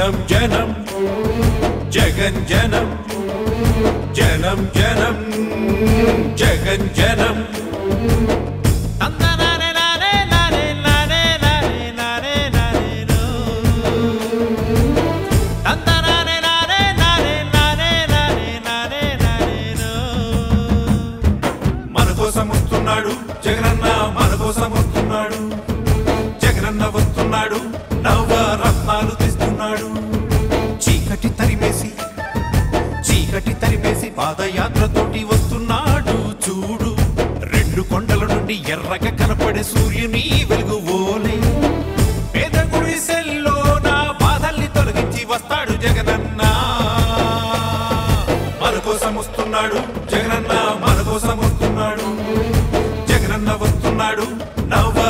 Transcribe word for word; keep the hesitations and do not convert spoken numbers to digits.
జనం జనం జగన్ జనం జనం జనం జగన్ జనం మన కోసం వస్తున్నాడు జగనన్న, మన కోసం వస్తున్నాడు జగనన్న, వస్తున్నాడు నవరత్నాలు తెస్తున్నాడు. చీకటి తరిమేసి చీకటి తరిమేసి పాదయాత్రతోటి వస్తున్నాడు చూడు. రెండు కొండల నుండి ఎర్రగా కనపడే సూర్యుని వెలుగు ఓలే. పేద గుడిసెల్లో నా బాధల్ని తొలగించి వస్తాడు జగనన్న. మన కోసం వస్తున్నాడు జగనన్న, మన కోసం వస్తున్నాడు జగనన్న, వస్తున్నాడు నవ